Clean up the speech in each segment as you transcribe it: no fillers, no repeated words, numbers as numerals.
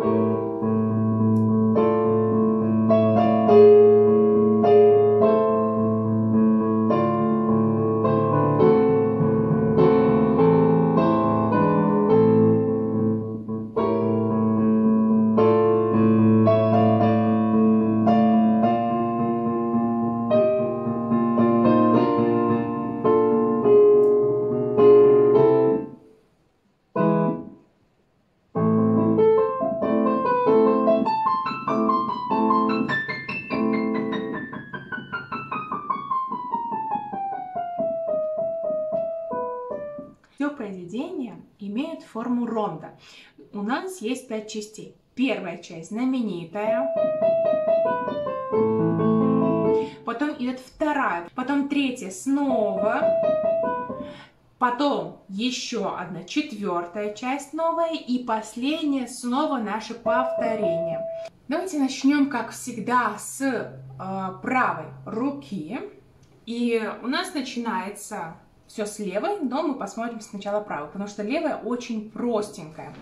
Все произведения имеют форму ронда. У нас есть 5 частей. Первая часть знаменитая, потом идет вторая, потом третья снова, потом еще одна четвертая часть новая и последняя снова наше повторение. Давайте начнем, как всегда, с правой руки. И у нас начинается все с левой, но мы посмотрим сначала правую, потому что левая очень простенькая.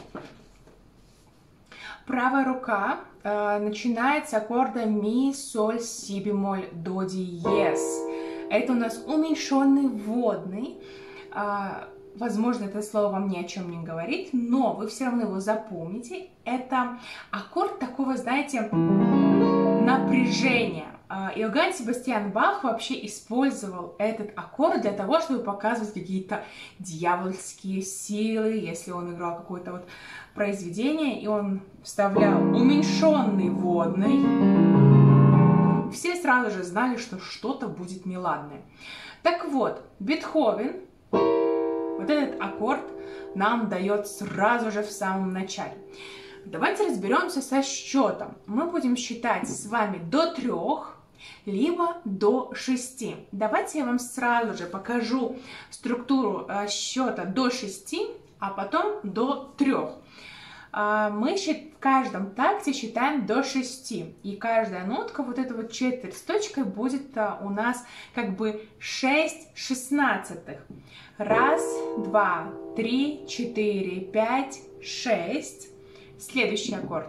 Правая рука начинается с аккорда ми, соль, си бемоль, до диез. Это у нас уменьшенный вводный. Возможно, это слово вам ни о чем не говорит, но вы все равно его запомните. Это аккорд такого, знаете, напряжения. Иоганн Себастьян Бах вообще использовал этот аккорд для того, чтобы показывать какие-то дьявольские силы, если он играл какое-то вот произведение, и он вставлял уменьшенный вводный. Все сразу же знали, что что-то будет неладное. Так вот, Бетховен вот этот аккорд нам дает сразу же в самом начале. Давайте разберемся со счетом. Мы будем считать с вами до 3, либо до 6. Давайте я вам сразу же покажу структуру счета до 6, а потом до 3. Мы в каждом такте считаем до 6. И каждая нотка, вот эта вот четверть с точкой, будет у нас как бы 6 шестнадцатых. 1, 2, 3, 4, 5, 6. Следующий аккорд.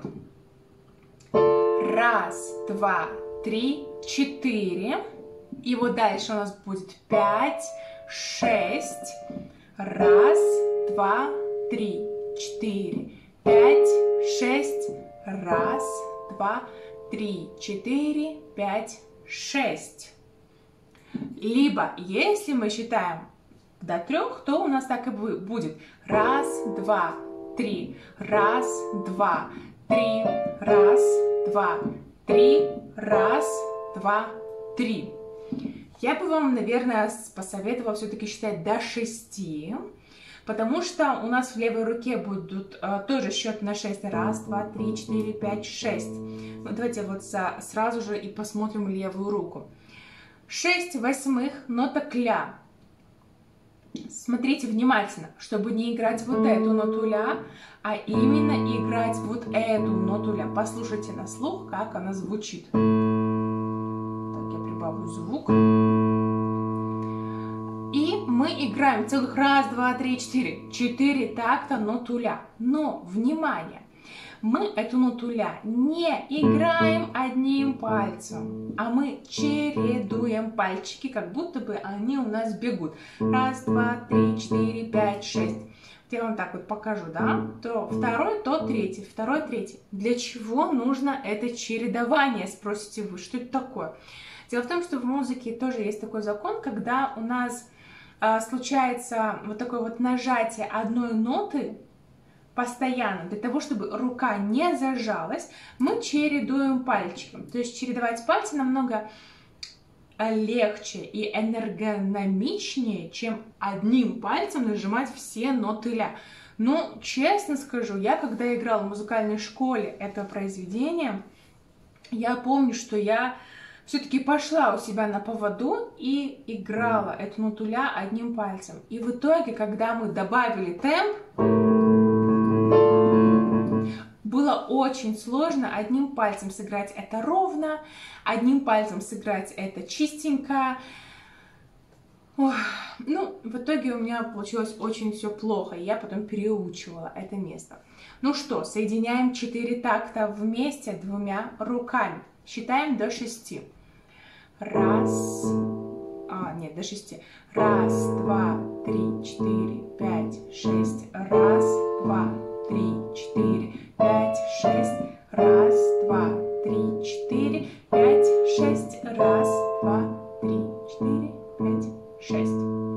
1, 2, 3, 4. И вот дальше у нас будет 5, 6. 1, 2, 3, 4, 5, 6. 1, 2, 3, 4, 5, 6. Либо, если мы считаем до 3, то у нас так и будет. 1, 2, 3. 1, 2, 3. 1, 2, 3. 1, 2, 3. Я бы вам, наверное, посоветовала все-таки считать до 6, потому что у нас в левой руке будут тоже счет на 6. 1, 2, 3, 4, 5, 6. Ну, давайте вот сразу же и посмотрим левую руку. 6 восьмых, нота кля. Смотрите внимательно, чтобы не играть вот эту ноту ля, а именно играть вот эту ноту ля. Послушайте на слух, как она звучит. Так, я прибавлю звук. И мы играем целых 1, 2, 3, 4. 4 такта ноту ля. Но, внимание! Мы эту ноту ля не играем одним пальцем, а мы чередуем пальчики, как будто бы они у нас бегут. 1, 2, 3, 4, 5, 6. Я вам так вот покажу, да? То второй, то третий, второй, третий. Для чего нужно это чередование, спросите вы? Что это такое? Дело в том, что в музыке тоже есть такой закон, когда у нас случается вот такое вот нажатие одной ноты, постоянно, для того, чтобы рука не зажалась, мы чередуем пальчиком. То есть чередовать пальцы намного легче и энергономичнее, чем одним пальцем нажимать все ноты ля. Но, честно скажу, я когда играла в музыкальной школе это произведение, я помню, что я все-таки пошла у себя на поводу и играла эту ноту ля одним пальцем. И в итоге, когда мы добавили темп, было очень сложно одним пальцем сыграть это ровно, одним пальцем сыграть это чистенько. Ой, ну, в итоге у меня получилось очень все плохо, и я потом переучивала это место. Ну что, соединяем 4 такта вместе двумя руками. Считаем до 6. Раз, нет, до 6. Раз, два, три, четыре, пять, шесть. Раз, два, три, четыре, пять, шесть. Раз, два, три, четыре, пять, шесть. Раз, два, три, четыре, пять, 6.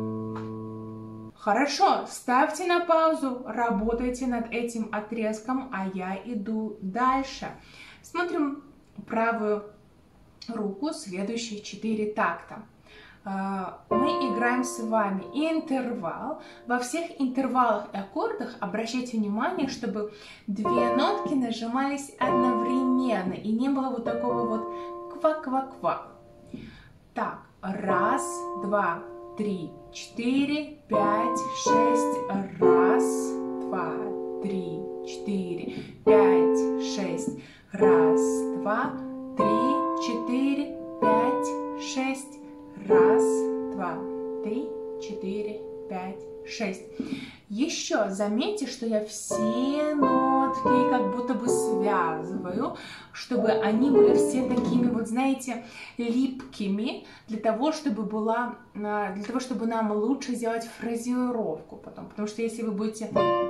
Хорошо, ставьте на паузу, работайте над этим отрезком, а я иду дальше. Смотрим правую руку, следующие 4 такта. Мы играем с вами интервал. Во всех интервалах и аккордах обращайте внимание, чтобы 2 нотки нажимались одновременно и не было вот такого вот ква-ква-ква. Так, раз, два, три, четыре, пять, шесть. Раз, два, три, четыре, пять, шесть. Раз, два, три, четыре, пять, шесть. Раз, два, три, четыре, пять, шесть. Еще заметьте, что я все нотки как будто бы связываю, чтобы они были все такими вот, знаете, липкими, для того, чтобы нам лучше сделать фразировку потом. Потому что если вы будете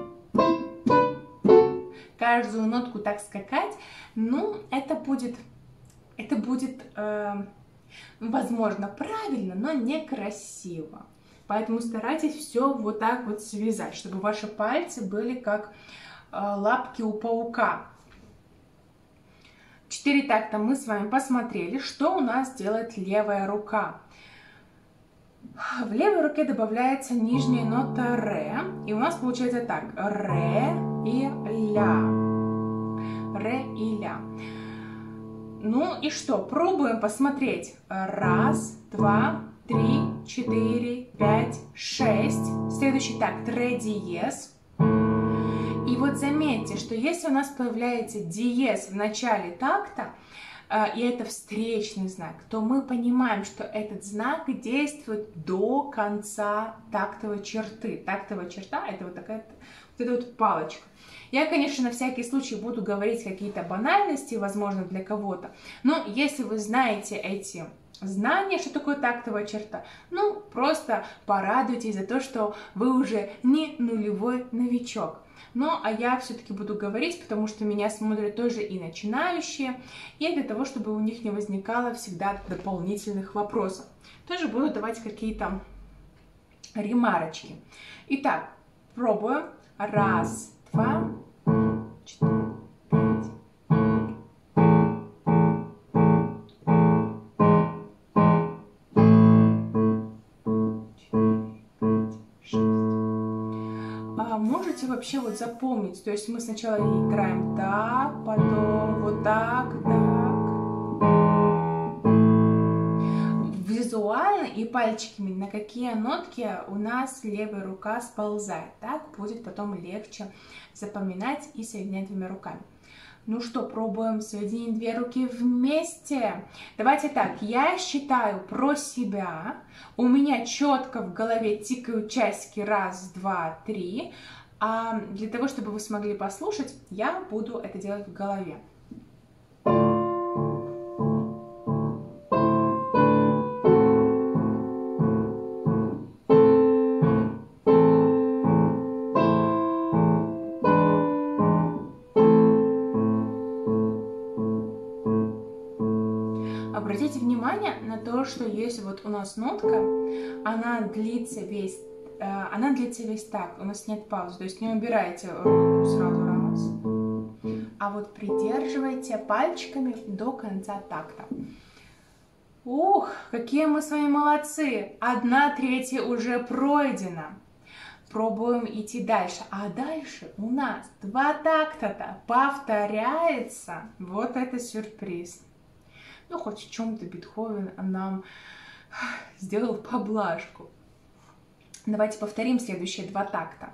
каждую нотку так скакать, ну, это будет возможно, правильно, но некрасиво. Поэтому старайтесь все вот так вот связать, чтобы ваши пальцы были как лапки у паука. 4 такта мы с вами посмотрели, что у нас делает левая рука. В левой руке добавляется нижняя нота ре, и у нас получается так: ре и ля. Ре и ля. Ну и что? Пробуем посмотреть. Раз, два, три, четыре, пять, шесть. Следующий такт ре диез. И вот заметьте, что если у нас появляется диез в начале такта, и это встречный знак, то мы понимаем, что этот знак действует до конца тактовой черты. Тактовая черта — это вот такая вот эта вот палочка. Я, конечно, на всякий случай буду говорить какие-то банальности, возможно, для кого-то, но если вы знаете эти знания, что такое тактовая черта, ну, просто порадуйтесь за то, что вы уже не нулевой новичок. Ну, а я все-таки буду говорить, потому что меня смотрят тоже и начинающие, и для того, чтобы у них не возникало всегда дополнительных вопросов. Тоже буду давать какие-то ремарочки. Итак, пробуем. Раз, два, четыре, пять. Можете вообще вот запомнить, то есть мы сначала играем так, потом вот так, так. Визуально и пальчиками, на какие нотки у нас левая рука сползает. Так будет потом легче запоминать и соединять двумя руками. Ну что, пробуем соединить 2 руки вместе. Давайте так, я считаю про себя. У меня четко в голове тикают часики. Раз, два, три. А для того, чтобы вы смогли послушать, я буду это делать в голове. Обратите внимание на то, что если вот у нас нотка, она длится весь такт, у нас нет паузы, то есть не убирайте руку сразу раз, а вот придерживайте пальчиками до конца такта. Ух, какие мы с вами молодцы! 1/3 уже пройдена. Пробуем идти дальше. А дальше у нас 2 такта-то повторяется. Вот это сюрприз. Ну, хоть в чем-то Бетховен нам сделал поблажку. Давайте повторим следующие 2 такта.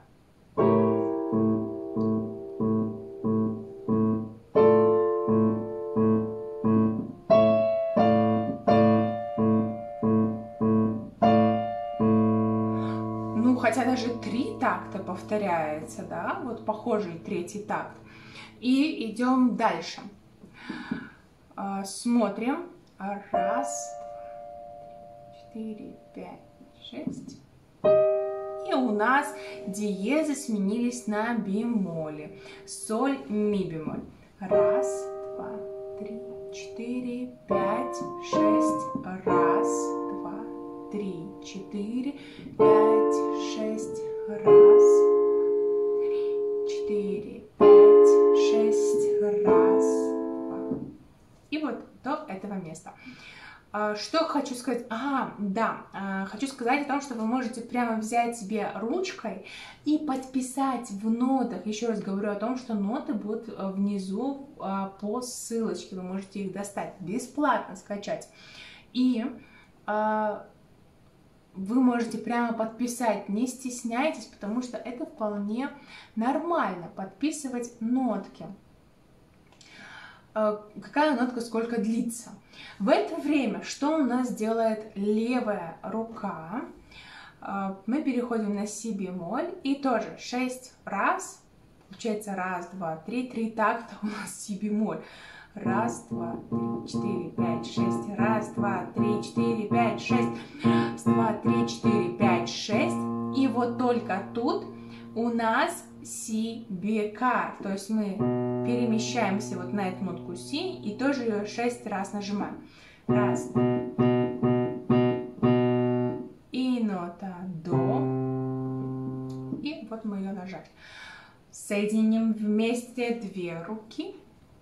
такта повторяется, да, вот похожий третий такт. И идем дальше. Смотрим. Раз, 4, 5, 6. И у нас диезы сменились на бемоле. Соль, ми бемоль. Раз, 2, 3, 4, 5, 6. Раз, 2, 3, 4, 5, 6. Раз, 3, 4, 5, 6. Раз, 2. И вот до этого места. Что хочу сказать? Хочу сказать о том, что вы можете прямо взять себе ручкой и подписать в нотах. Еще раз говорю о том, что ноты будут внизу по ссылочке. Вы можете их достать, бесплатно скачать. И вы можете прямо подписать, не стесняйтесь, потому что это вполне нормально, подписывать нотки. Какая нотка сколько длится. В это время что у нас делает левая рука? Мы переходим на си бемоль и тоже 6 раз, получается раз, два, три, 3 такта у нас си бемоль. Раз, два, 3, 4, 5, 6. Раз, два, 3, 4, 5, 6. Раз, два, 3, 4, 5, 6. И вот только тут у нас си бекар, то есть мы перемещаемся вот на эту нотку си и тоже ее 6 раз нажимаем. Раз. И нота до. И вот мы ее нажали. Соединим вместе 2 руки.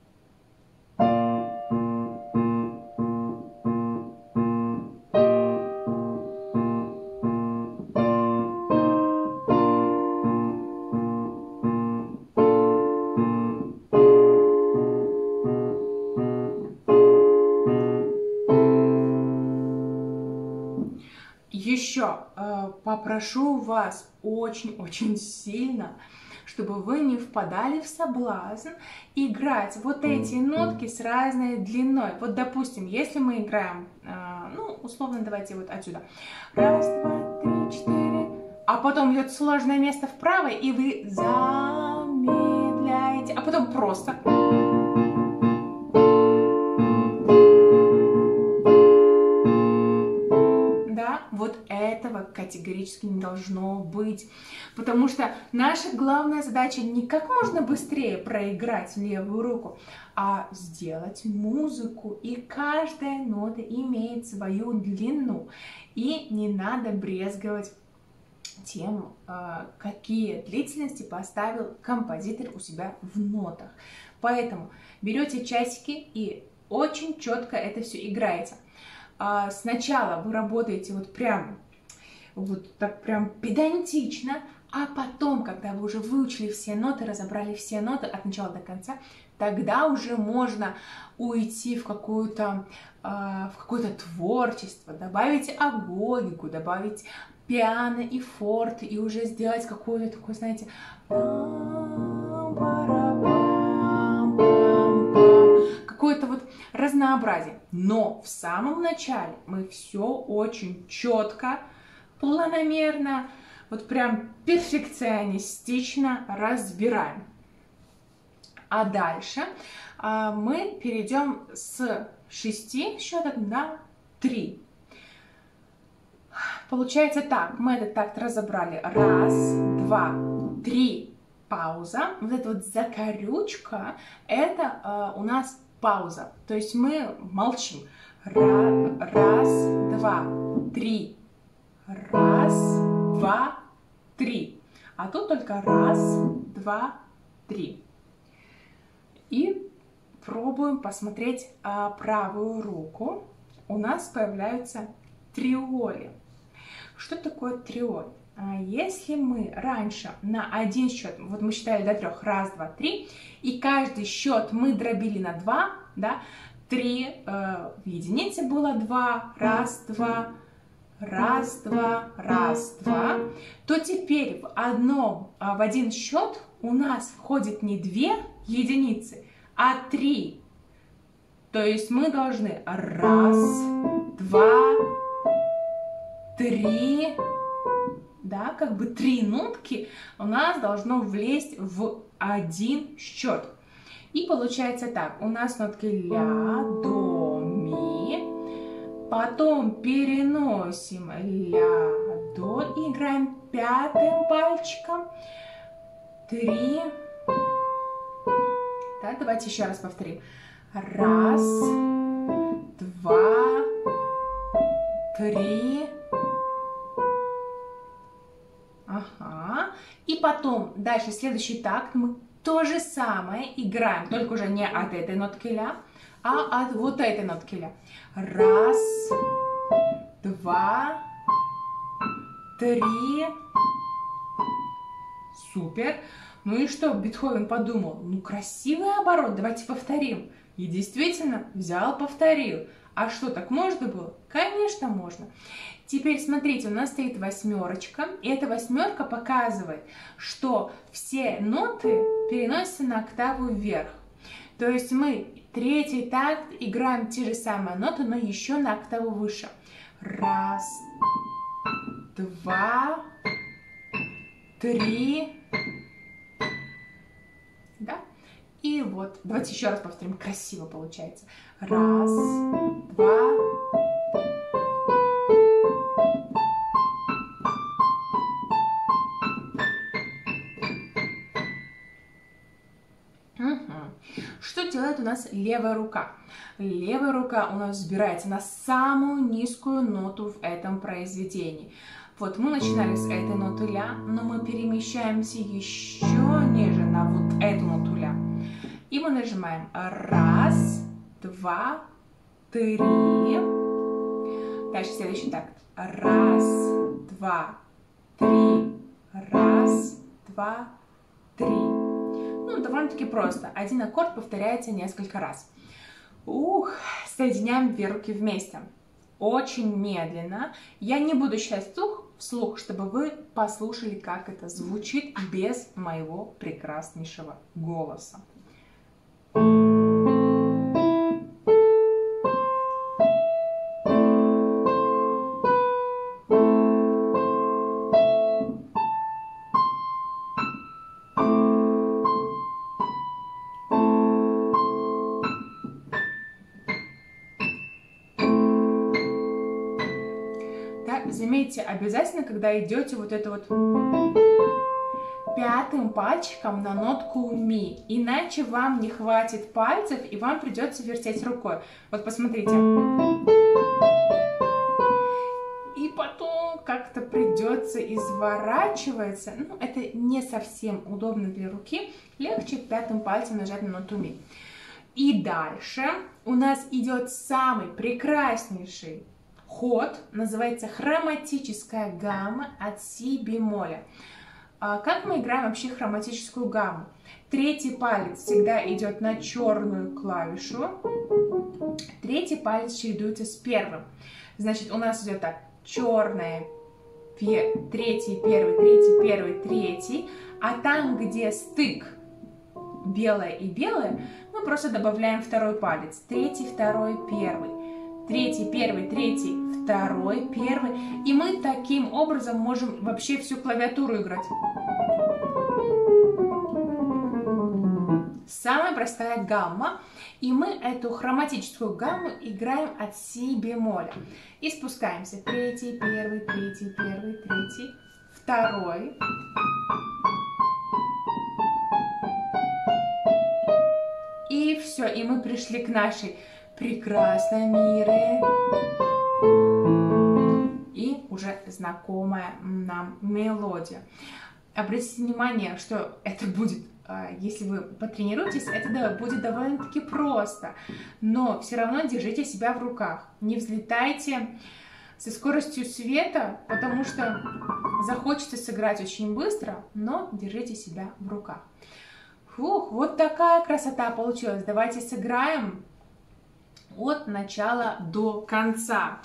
Еще попрошу вас очень-очень сильно, чтобы вы не впадали в соблазн играть вот эти нотки с разной длиной. Вот, допустим, если мы играем, условно, давайте вот отсюда. Раз, два, 3, 4. А потом идет сложное место вправо, и вы замедляете, а потом просто... Вот этого категорически не должно быть, потому что наша главная задача не как можно быстрее проиграть левую руку, а сделать музыку, и каждая нота имеет свою длину, и не надо брезговать тем, какие длительности поставил композитор у себя в нотах. Поэтому берете часики и очень четко это все играете. Сначала вы работаете вот так прям педантично, а потом, когда вы уже выучили все ноты, разобрали все ноты от начала до конца, тогда уже можно уйти в какое-то творчество, добавить агогику, добавить пиано и форте, и уже сделать какое-то такое, знаете, какое-то вот разнообразие. Но в самом начале мы все очень четко, планомерно, вот прям перфекционистично разбираем. А дальше мы перейдем с 6 счетов на 3. Получается так, мы этот такт разобрали. Раз, два, 3, пауза. Вот эта вот закорючка, это у нас пауза, то есть мы молчим. Раз, два, 3. Раз, два, 3. А тут только раз, два, 3. И пробуем посмотреть правую руку. У нас появляются триоли. Что такое триоль? Если мы раньше на один счет, вот мы считали до 3, раз, два, 3, и каждый счет мы дробили на 2, да, 3 в единице было 2, раз, два, раз, два, раз, два, то теперь в один счет у нас входит не 2 единицы, а 3. То есть мы должны раз, два, 3, да, как бы 3 нотки у нас должно влезть в один счет. И получается так, у нас нотки ля, до, ми, потом переносим ля, до, играем 5-м пальчиком, 3, да, давайте еще раз повторим, 1, 2, 3, ага, и потом дальше следующий такт мы то же самое играем, только уже не от этой нотки ля, а от вот этой нотки ля. 1, 2, 3. Супер. Ну и что, Бетховен подумал? Ну, красивый оборот, давайте повторим. И действительно, взял, повторил. А что, так можно было? Конечно, можно. Теперь смотрите, у нас стоит 8, и эта 8 показывает, что все ноты переносятся на октаву вверх. То есть мы 3-й такт играем те же самые ноты, но еще на октаву выше. 1, 2, 3. Да? И вот, давайте еще раз повторим, красиво получается. 1, 2. Что делает у нас левая рука? Левая рука у нас взбирается на самую низкую ноту в этом произведении. Вот мы начинали с этой ноты ля, но мы перемещаемся еще ниже на вот эту ноту ля. И мы нажимаем 1, 2, 3. Дальше следующий такт. 1, 2, 3. 1, 2, 3. Ну, довольно-таки просто. Один аккорд повторяется несколько раз. Соединяем две руки вместе. Очень медленно. Я не буду считать вслух, чтобы вы послушали, как это звучит без моего прекраснейшего голоса. Заметьте, обязательно, когда идете вот это вот 5-м пальчиком на нотку ми, иначе вам не хватит пальцев и вам придется вертеть рукой. Вот посмотрите. И потом как-то придется изворачиваться. Ну, это не совсем удобно для руки. Легче 5-м пальцем нажать на ноту ми. И дальше у нас идет самый прекраснейший ход, называется хроматическая гамма от си бемоля. Как мы играем вообще хроматическую гамму? 3-й палец всегда идет на черную клавишу, 3-й палец чередуется с 1-м. Значит, у нас идет так: черная, 3-й, 1-й, 3-й, 1-й, 3-й, а там, где стык белое и белое, мы просто добавляем 2-й палец, 3-й, 2-й, 1-й. 3-й, 1-й, 3-й, 2-й, 1-й. И мы таким образом можем вообще всю клавиатуру играть. Самая простая гамма. И мы эту хроматическую гамму играем от си бемоля. И спускаемся. 3-й, 1-й, 3-й, 1-й, 3-й, 2-й. И все. И мы пришли к нашей прекрасной мире. И уже знакомая нам мелодия. Обратите внимание, что это будет, если вы потренируетесь, это будет довольно-таки просто. Но все равно держите себя в руках. Не взлетайте со скоростью света, потому что захочется сыграть очень быстро, но держите себя в руках. Фух, вот такая красота получилась. Давайте сыграем от начала до конца.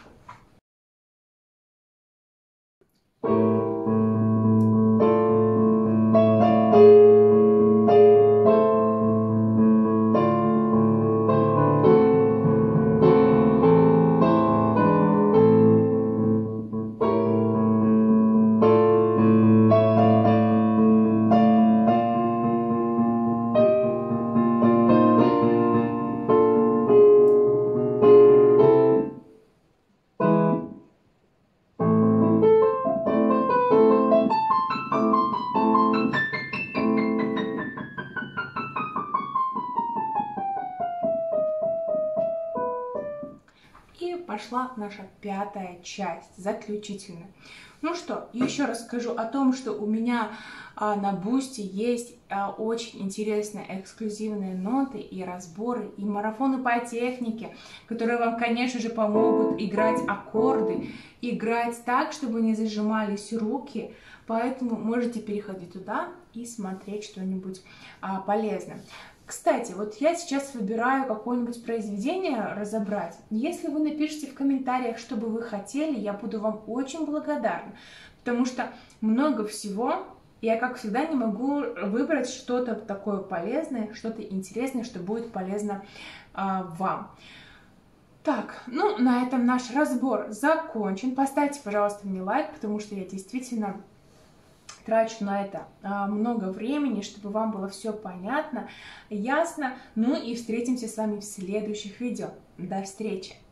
пошла наша 5-я часть, заключительная. Ну что, еще расскажу о том, что у меня на Бусти есть очень интересные эксклюзивные ноты и разборы, и марафоны по технике, которые вам, конечно же, помогут играть аккорды, играть так, чтобы не зажимались руки, поэтому можете переходить туда и смотреть что-нибудь полезное. Кстати, вот я сейчас выбираю какое-нибудь произведение разобрать. Если вы напишите в комментариях, что бы вы хотели, я буду вам очень благодарна, потому что много всего, я, как всегда, не могу выбрать что-то такое полезное, что-то интересное, что будет полезно вам. Так, ну, на этом наш разбор закончен. Поставьте, пожалуйста, мне лайк, потому что я действительно трачу на это много времени, чтобы вам было все понятно, ясно. Ну и встретимся с вами в следующих видео. До встречи!